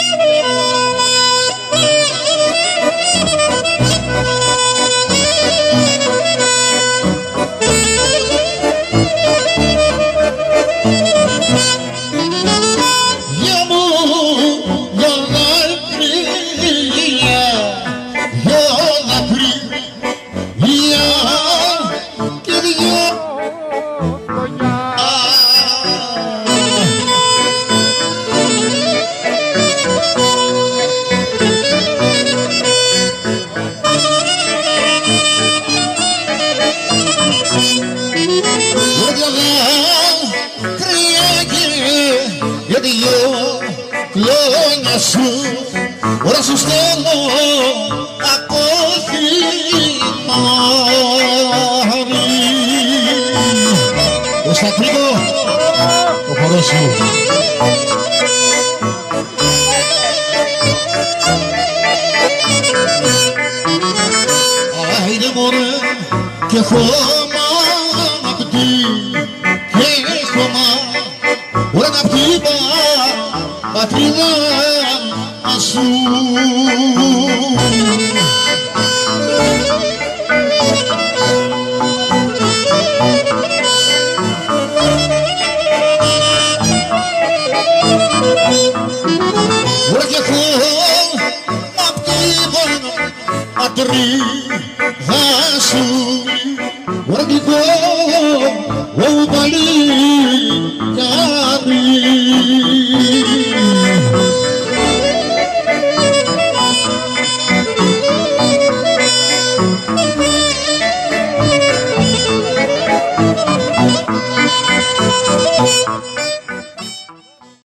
Ora σου στέλνω ακόμη το στακρίκο το χορό σου. Άιντε μωρέ και χώμα να κτεί και χώμα ora να πτύπα πατρίδα σου.